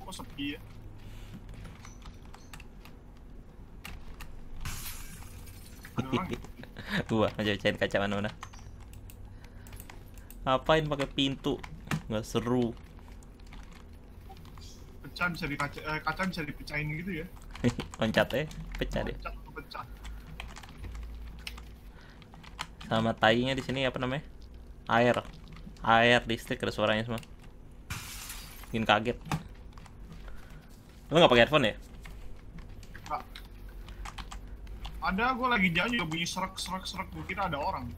Kok sepi ya? Ada orang ya? Gua aja cain kaca mana-mana. Ngapain pakai pintu? Nggak seru. Pecah bisa kaca bisa dipecahin gitu ya? Loncatnya pecah deh. Pecah atau pecah? Sama tainya di sini apa namanya? Air listrik, ada suaranya semua. Bikin kaget. Lu nggak pakai headphone ya? Nggak. Ada, gue lagi jalan juga bunyi serak. Gue kira ada orang.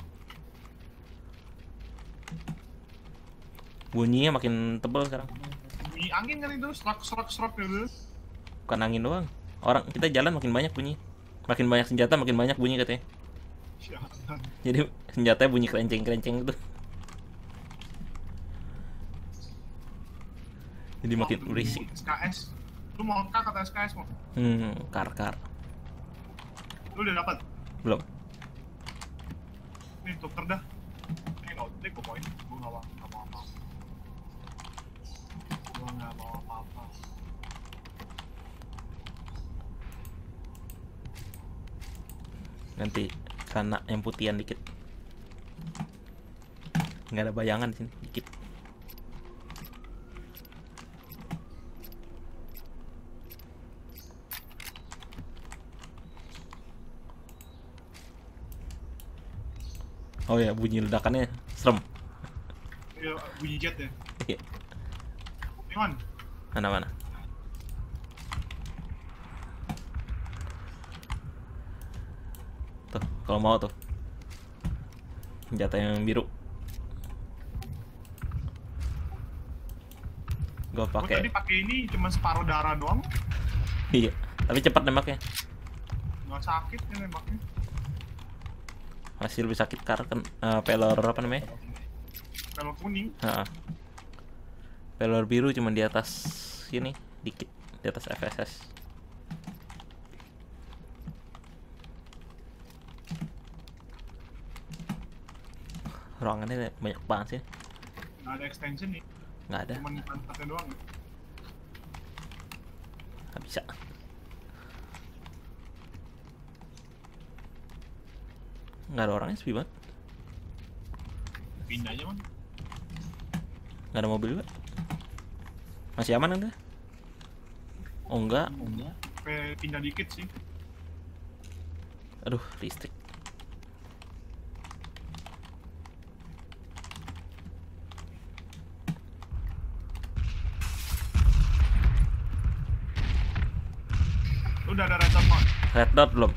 Bunyinya makin tebal sekarang. Bunyi angin kan itu, serak gitu. Bukan angin doang. Orang kita jalan makin banyak bunyi. Makin banyak senjata makin banyak bunyi katanya. Sialan. Jadi senjatanya bunyi kerenceng-kerenceng gitu. Jadi makin Waktu berisik. SKS. Lu mau kak kata SKS mau? Kar. Lu udah dapat? Belum. Nih tuker dah. Ini nggak udah gue poin. Gue nggak mau apa-apa. Gue nggak mau apa-apa. Nanti karena yang putihan dikit. Nggak ada bayangan di sini, dikit. Oh ya, bunyi ledakannya serem. Ya, bunyi jet ya. Iya. Iman, Mana-mana. Tuh, kalau mau tuh. Senjata yang biru. Gua gue tadi pakai. pakai ini cuma separuh darah doang. Iya, tapi cepat nembaknya. Nggak sakit ya nembaknya. Masih lebih sakit karena pelor apa namanya? Kalau kuning. Pelor biru cuma di atas sini, dikit di atas FSS. Ruangannya banyak banget sih. Nggak ada extension nih. Nggak ada, Cuma pantatnya doang. nggak bisa. Nggak ada orangnya, sepi banget. Pindah aja man. Nggak ada mobil juga. Masih aman kan? Oh enggak. Sampai pindah dikit sih. Aduh, listrik. Lu udah ada red dot man. Red dot belum?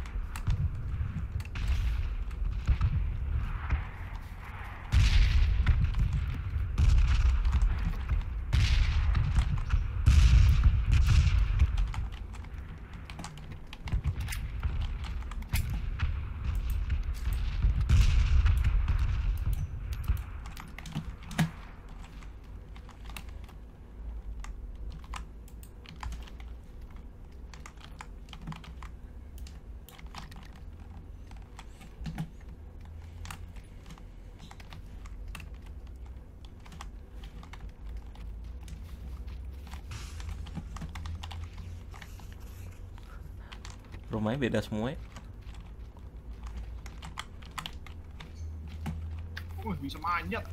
Rumahnya beda semua ya. Bisa manjat.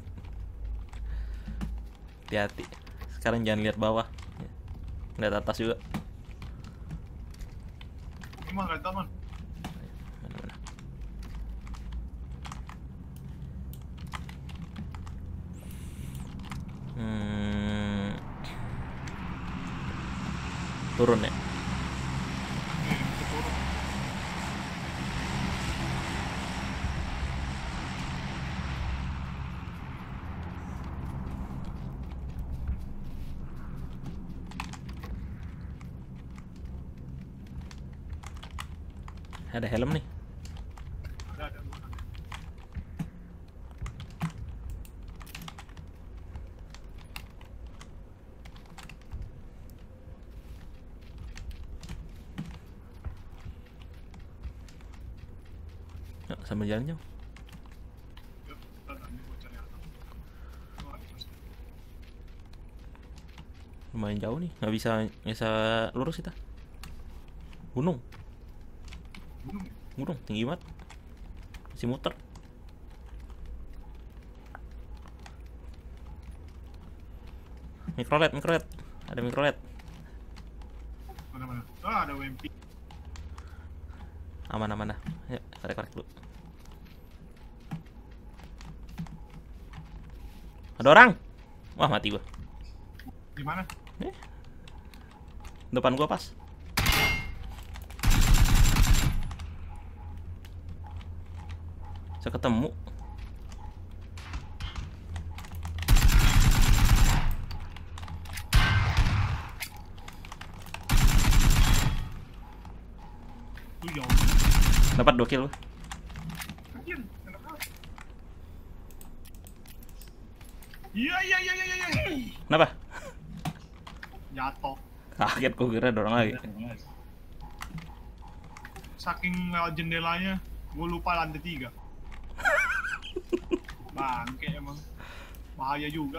Hati-hati. Sekarang jangan lihat bawah. Lihat atas juga. Ini mah red dot man. Mana-mana. Turun ya. Nih, bisa turun. Ada helm nih. Ada. Yuk, sambil jalan jauh. Yuk, bentar, ini gua cari atap. Oh, ada terus. Lumayan jauh nih, nggak bisa lurus kita. Gunung, Gunung. gunung tinggi banget. Masih muter. Mikrolet, ada mikrolet. Mana? Ah, ada WMP. Aman dah. Ya, korek dulu. Ada orang. Wah, mati gua. Di mana? Depan gua pas. Saya ketemu. Tuh jauh. Dapat 2 kill. Anjir, enak banget. Iya. Kenapa? Jatuh. Kaget gua kira ada orang lagi. Saking lewat jendelanya, gue lupa lantai 3. Bangke emang. Bahaya juga.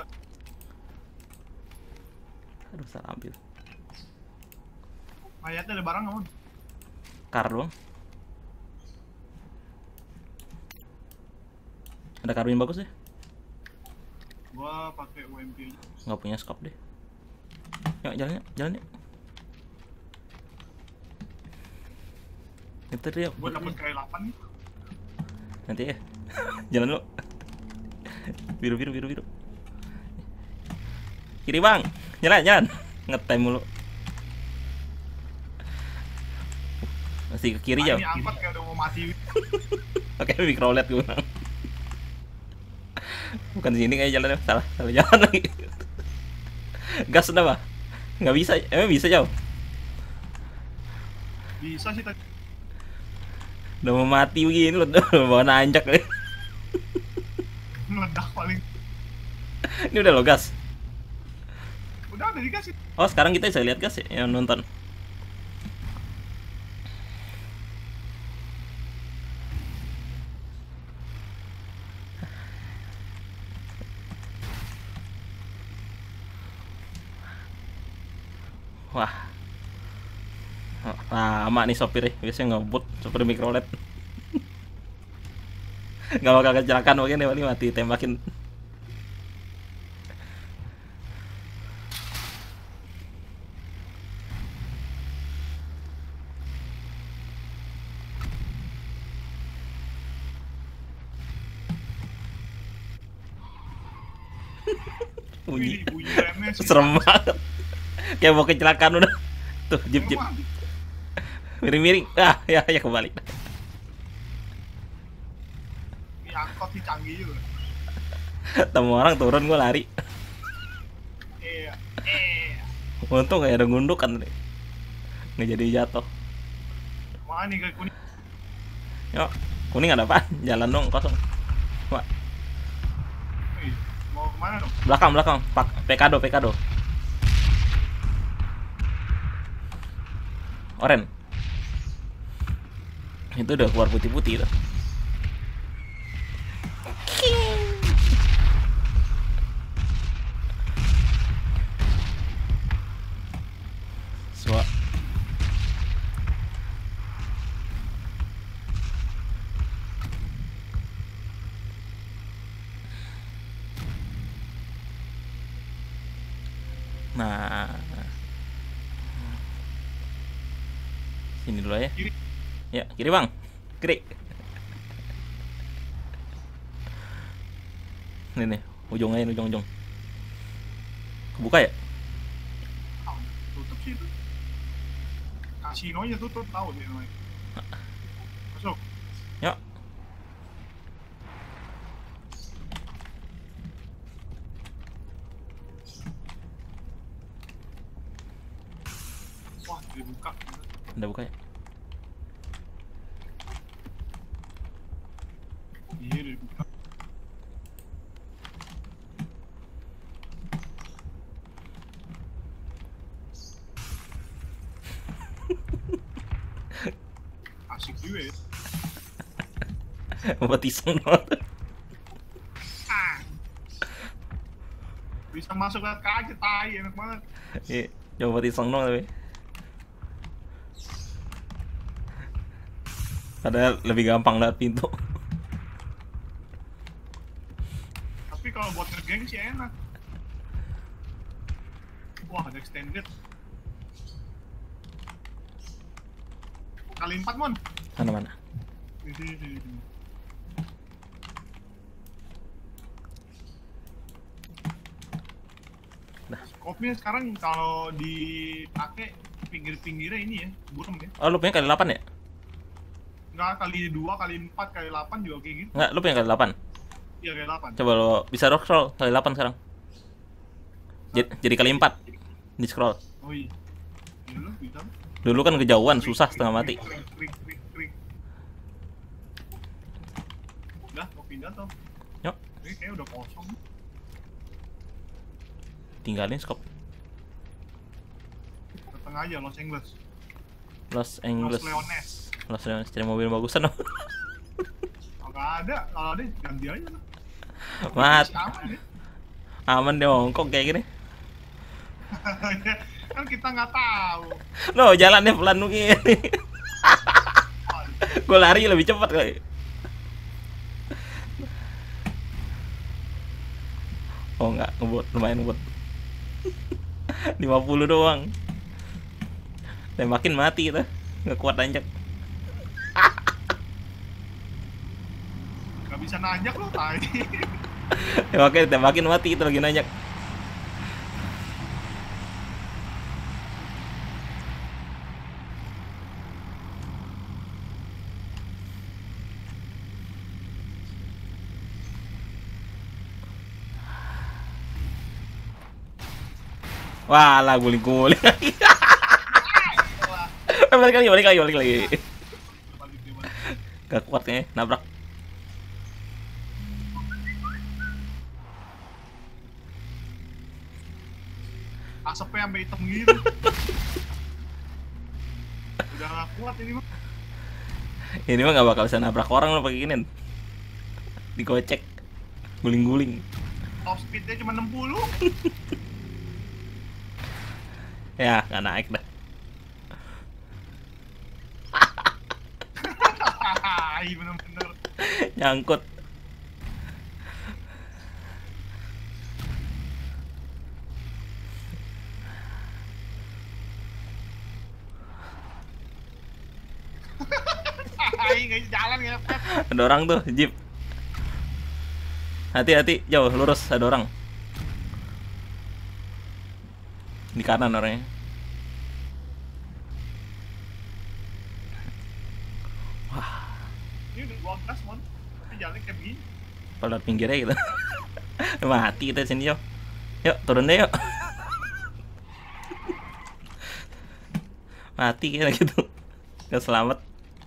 Aduh, salah ambil. Mayatnya ada barang nggak, Mon? Kar doang. Ada karbin bagus deh. Gua pakai UMP aja. Nggak punya scope deh. Yuk, jalan yuk. Itu dia. Gua dapet kayak 8 nih. Nanti ya. Jalan dulu. Biru. Kiri bang. Jalan. Ngetem mulu. Masih ke kiri jauh. Ini angkot kayak udah mau mati. Oke, mikrolet gue. Bukan di sini kayak jalannya. Salah jalan lagi. Gas udah bah. Nggak bisa. Emang bisa jauh. Bisa sih tadi. Udah mau mati begini loh. Bawa nanjak. Meledak paling. Ini udah lo gas. Udah dikasih. Oh, sekarang kita bisa lihat gas ya yang nonton. Wah. Lama nih sopir ya. Biasanya ngebut sopir mikrolet. Gak bakal kecelakaan mungkin ya, paling mati tembakin. Bunyi remnya sih. Serem banget. Kayak mau kecelakaan udah. Tuh, jeep. Miring. Ya kembali. Ini angkot sih canggih juga. Temu orang turun gua lari. Iya. Untung kayak ada gundukan nih. Nggak jadi jatuh. Mana nih kayak kuning? Yuk, kuning ada apaan? Jalan dong kosong. Wah, Mau kemana dong? belakang. Pekado. Oren. Itu udah keluar putih-putih itu. Nah, sini dulu ya. Kiri. Ya, kiri bang. Kiri. Ini nih, ujung. Kebuka ya? Tutup sih itu. Kasinonya tutup, tahu dia namanya. Masuk. Yuk. Wah, dibuka. Udah buka ya? Iya, dibuka. Asik juga ya. Buat iseng banget. Bisa masuk ke kaget, tai enak banget. Iya, coba iseng dong tapi. Padahal lebih gampang lewat pintu. Tapi kalau buat ngegeng sih enak. Wah, ada extended. Kali 4, Mon. Mana-mana. Di sini. Nah. Skopnya sekarang kalau dipakai pinggir-pinggirnya ini ya, burem ya. Oh, lu punya kali 8 ya? Enggak, kali 2, kali 4, kali 8 juga kayak gitu. Enggak, lu punya kali 8. Iya, kali 8. Coba lo bisa rock scroll kali 8 sekarang. Jadi kali 4 di scroll. Oh iya. Dulu bisa. Dulu kan kejauhan, susah setengah mati. Krik. Udah, mau pindah tuh. Yuk, Ini kayaknya udah kosong. tinggalin skop. Datang aja Los Angeles. Los Angeles. Los Leones. Los Leones cari mobil bagusan dong. Kalau ada ganti aja. Mat, Masih aman ya. aman deh Hongkong kayak gini. Kan kita nggak tahu. Loh, jalannya pelan begini. Gue lari lebih cepat kali. Oh enggak, ngebut, lumayan ngebut. 50 doang. Tembakin mati kita. Nggak kuat nanjak. Nggak bisa nanjak loh tadi. Tembakin mati kita lagi nanjak. Wah lah, guling-guling. Balik lagi. Balik dia. Gak kuat kayaknya, nabrak. Asapnya sampai hitam gitu. Udah nggak kuat ini mah. Ini mah gak bakal bisa nabrak orang lo pakai ginian. Digocek, guling-guling. Top speednya cuma 60. Ya, gak naik dah. Iya bener-bener. Nyangkut. Nggak jalan ya, Pep. Ada orang tuh, jeep. Hati-hati, jauh, lurus, ada orang. Di kanan orangnya. Ini udah gua gas, Mon. Tapi jalan kayak begini. Pada pinggirnya gitu. Mati kita sini, yuk. Yuk, turun deh yuk. Mati kayak gitu. Gak selamat.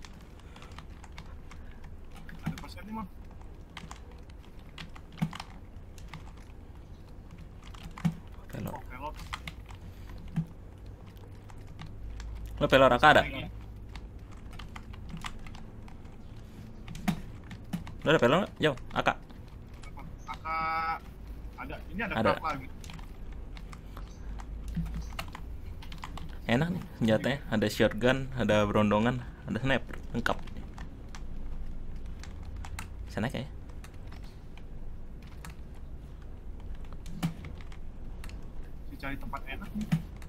Ada persen nih, Mon. Pelor. Oh, pelot. Lo pelor AK ada? Lo ada pelor nggak? Jauh, AK. Kakak ada. Ini ada Ada. truk lagi. Enak nih senjatanya. Ada shotgun, ada berondongan, ada sniper, lengkap. Bisa naik ya? Cari tempat enak nih.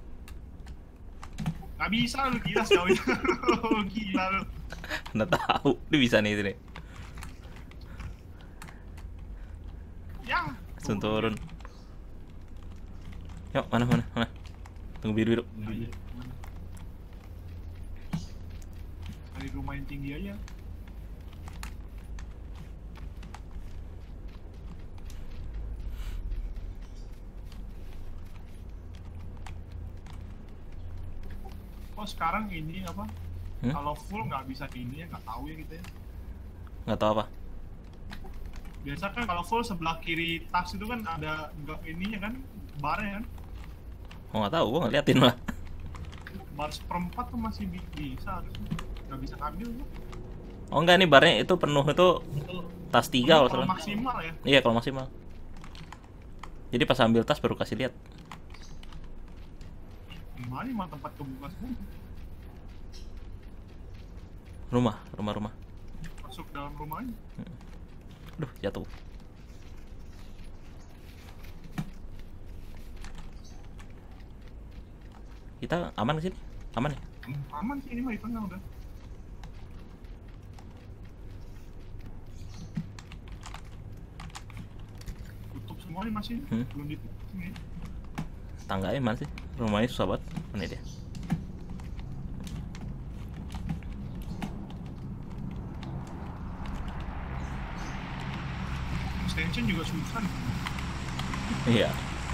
Gak bisa lu, gila sejauh itu. Gila lu. Anda tahu, dia bisa nih ini. Yang Langsung turun. Yuk, mana. Tunggu biru. Cari rumah yang tinggi aja. Oh sekarang ini apa? Kalau full nggak bisa ini ya, nggak tahu ya kita ya. Nggak tahu apa. Biasa kan kalau full sebelah kiri tas itu kan ada nggak ininya kan, barnya kan. Oh, nggak tahu, gua nggak liatin lah. Bar seperempat tuh masih bisa harusnya. Nggak bisa ambil tuh. Oh enggak, nih barnya itu penuh itu tas 3 kalau Kalau salah. maksimal ya. Iya, kalau maksimal. Jadi pas ambil tas baru kasih lihat. Gimana mah tempat kebuka semua. Rumah. Masuk dalam rumahnya. Aduh, jatuh. Kita aman ke sini? Aman ya? Aman sih ini mah di tengah udah. Tutup semua nih masih. Belum ditutup sini. Tangganya mana sih? Rumahnya susah banget. Mana dia? Extension juga susah nih. Iya.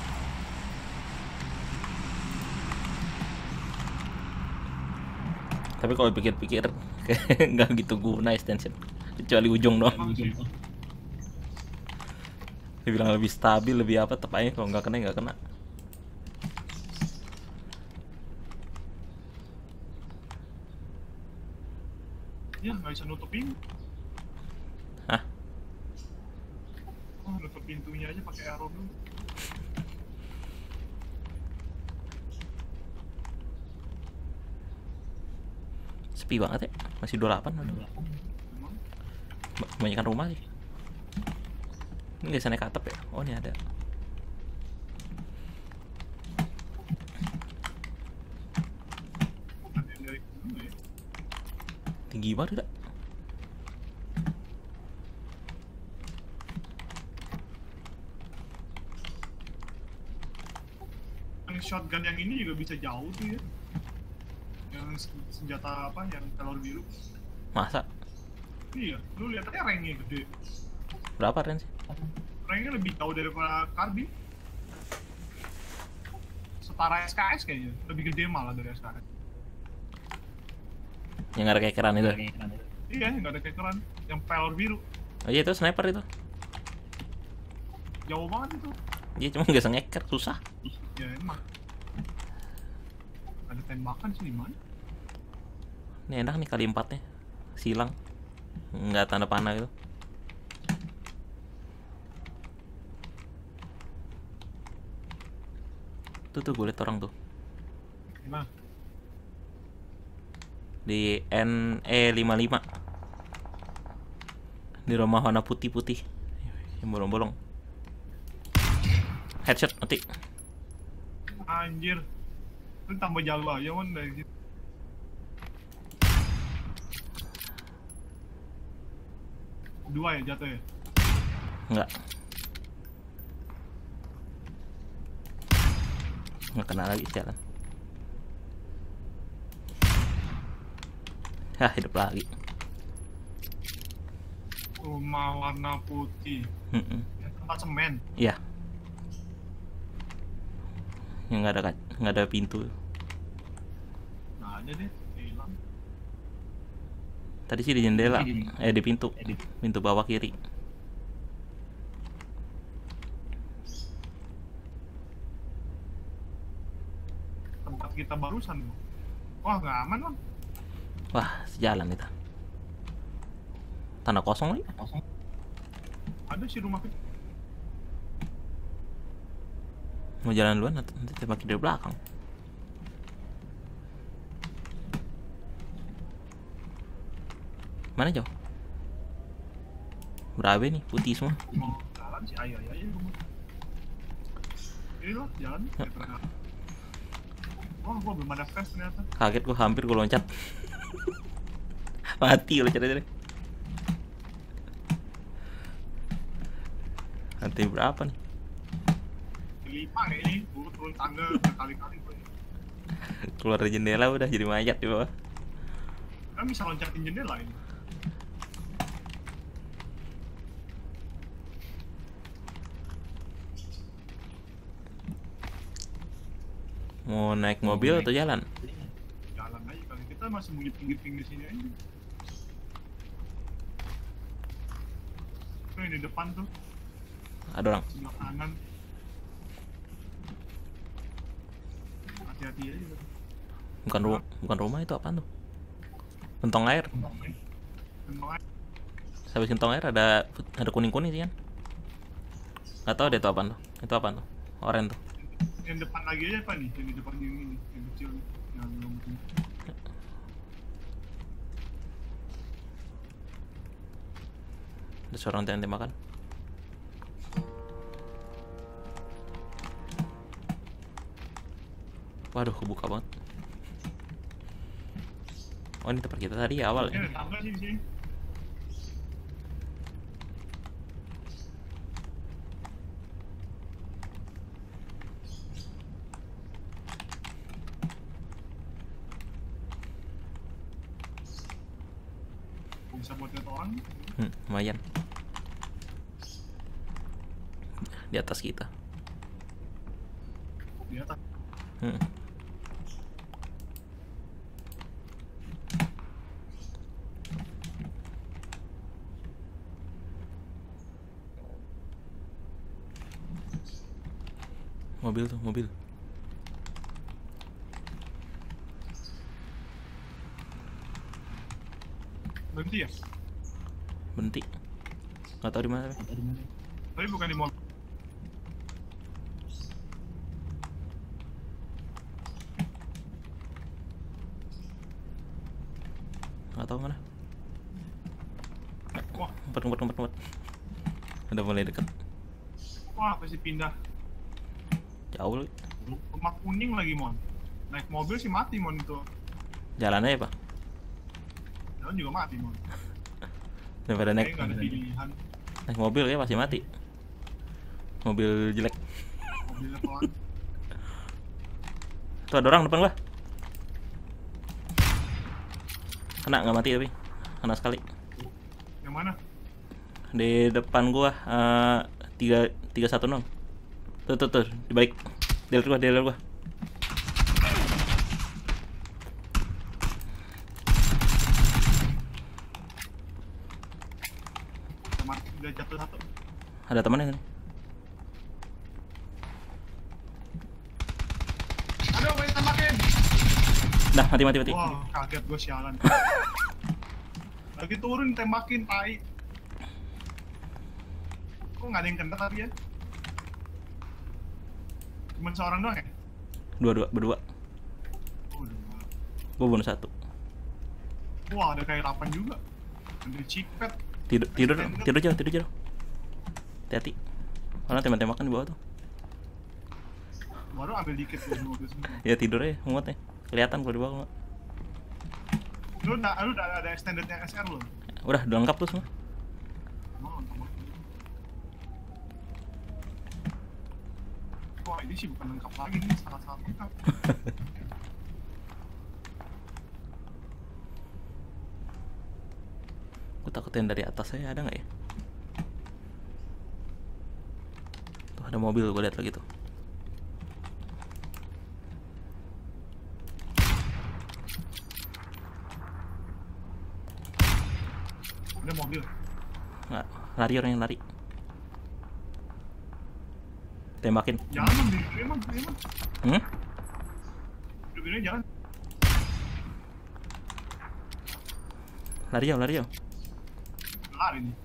Tapi kalau pikir-pikir kayak nggak gitu guna extension, kecuali ujung doang. Emang sih. Dibilang lebih stabil, lebih apa, tepatnya kalau nggak kena. Ya nggak bisa nutupin. Hah? Oh, nutup pintunya aja pakai arrow dulu. Sepi banget ya, masih 28. Emang Kebanyakan rumah sih. Ini nggak bisa naik ke atap ya? Oh ini ada. ada yang dari dulu ya. Tinggi banget tidak? Yang shotgun yang ini juga bisa jauh tuh ya. Yang senjata apa yang pelor biru. Masa? Iya, lu lihat aja ranknya gede. Berapa range sih? Ranknya lebih jauh daripada Karbi. Setara SKS kayaknya, lebih gede malah dari SKS. Yang nggak ada kekeran itu? Iya, nggak ada kekeran. Yang pelor biru, Oh iya itu sniper itu. jauh banget itu. Dia cuma nggak bisa ngeker, susah. Ya emang. Ada tembakan sih di mana? Ini enak nih kali 4-nya. Silang. Nggak tanda panah gitu. Tuh gue liat orang tuh. Nah, Di NE55. Di rumah warna putih-putih. Yang bolong-bolong. Headshot mati. anjir. Itu tambah jauh aja man dari situ. Dua ya jatuh ya? Nggak kena lagi jalan. Hah, hidup lagi. Rumah warna putih. Yang tempat semen. Iya. Yang nggak ada pintu. Nah ada deh, hilang. Tadi sih di jendela. Di pintu. Pintu bawah kiri. Tempat kita barusan. Wah nggak aman bang. Wah, sejalan itu. Tanah kosong lagi. Ada sih rumah kecil. Mau jalan duluan nanti tembak dari belakang. Mana jauh? Berapa nih? Putih semua. Mau jalan sih ayo aja rumah. Ini loh jalan. Wah gua belum ada flash ternyata. Kaget gua, hampir gua loncat. Mati loncat aja deh. Nanti berapa nih? Kelipang ya ini, gua turun tangga berkali-kali gua. Keluar dari jendela udah jadi mayat di bawah. Kan bisa loncatin jendela ini. Mau naik mobil atau jalan? Jalan aja kali, kita masih mau di pinggir-pinggir sini aja. Tuh yang di depan tuh, Ada orang. sebelah kanan. Hati-hati aja. Bukan rumah itu apaan tuh? Gentong air. Tembak aja. Habis gentong air ada kuning-kuning sih kan? Gak tau deh itu apaan tuh. Itu apa tuh? Oren tuh. Yang depan lagi aja apa nih? Yang di depan ini, yang kecil nih. Yang belum penting. Ada suara orang tembakan. Waduh, kebuka banget. Oh, ini tempat kita tadi awal ya. Ada tangga sih di sini. Bisa buat lihat orang. Lumayan. Di atas kita. Di atas. Hmm. Mobil tuh, mobil. Berhenti ya? Berhenti. Nggak tahu di mana. Tapi bukan di mall. Nggak tahu mana. Wah, Ngumpet. Udah mulai dekat. wah pasti pindah. Jauh lagi. Rumah kuning lagi mon. Naik mobil sih mati mon itu. Jalannya ya, Pak? Jalan juga mati mon. Daripada Kayaknya naik nggak ada pilihan. naik mobil ya pasti mati. Mobil jelek. Mobilnya pelan. Tuh ada orang depan gua. Kena nggak mati tapi kena sekali. Yang mana? Di depan gua 316. Tuh di balik. Di luar gua. Mati udah jatuh satu. Ada temannya kan? Aduh, banyak tembakin. Dah mati. Wah, kaget gue sialan. Lagi turun tembakin tai. Kok nggak ada yang kena tadi ya? Cuman seorang doang ya? Berdua. Oh, udah. Gua bunuh satu. Wah, ada kayak 8 juga. Ada cipet. Tidur jauh. Hati-hati. Orang tembak-tembakan di bawah tuh. Baru ambil dikit tuh mobil semua. Ya tidur aja muatnya. Kelihatan kalau di bawah nggak. Lu udah ada extendednya SR lu? Udah lengkap tuh semua. Oh, lengkap banget. Wah, ini sih bukan lengkap lagi nih, sangat-sangat lengkap. Gue takutin dari atas saya ada nggak ya? Tuh ada mobil gue lihat lagi tuh. Ada mobil. Nggak, lari orang yang lari. Tembakin. Jangan emang. Hmm? Mobilnya jangan. Lari jauh. Lari nih.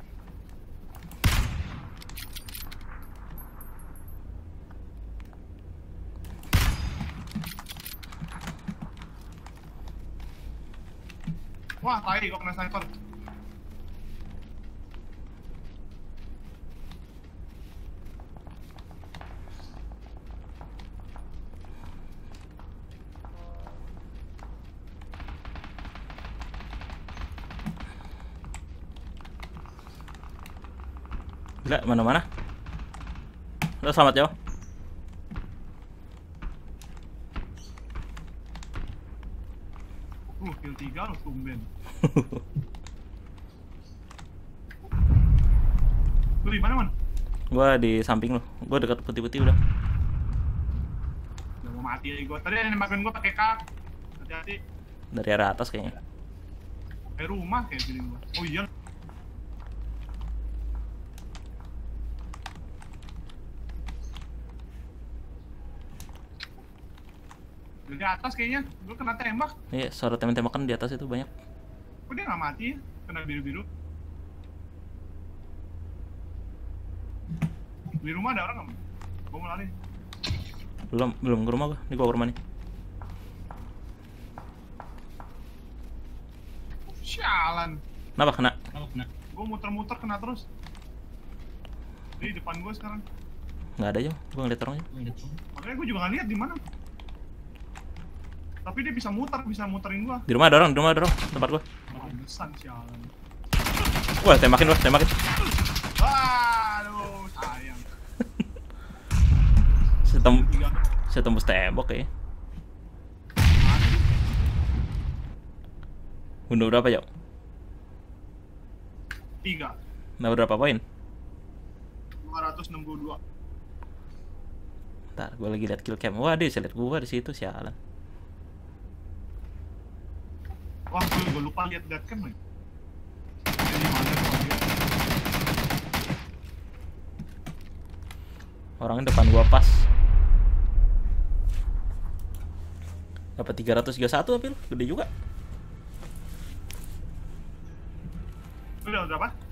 Wah, tai kok kena sniper. Gila, mana? Lo selamat jauh. Kill 3 lo tumben. Lu di mana, Man? Gua di samping lo. Gua dekat putih-putih udah. Udah mau mati aja gua. Tadi ada nembakin gua pakai kak. Hati-hati. Dari arah atas kayaknya. Kayak rumah kayak gini gua. Oh iya. Dari atas kayaknya, gua kena tembak. Iya, suara tembakan di atas itu banyak. Kok dia nggak mati ya? Kena biru-biru. Di rumah ada orang nggak? Gue mau lari. Belum ke rumah gua. Ini gua ke rumah nih. Sialan. Kenapa kena? Gue muter-muter kena terus. Di depan gue sekarang. Nggak ada aja, gua ngeliat orangnya. Makanya gue juga nggak lihat di mana. Tapi dia bisa muterin gua. Di rumah ada orang, tempat gua. Besan sialan. Wah, tembakin. Waduh, sayang. Saya tembus tembok ya. Bunuh berapa, Jok? 3. Nah, berapa poin? 262. Ntar, gua lagi liat kill cam. Wah, dia liat gua di situ, sialan. Wah, gue lupa lihat dead cam nih. Ini mana tuh dia? Orangnya depan gua pas. Dapat 331 apil, gede juga. Udah berapa?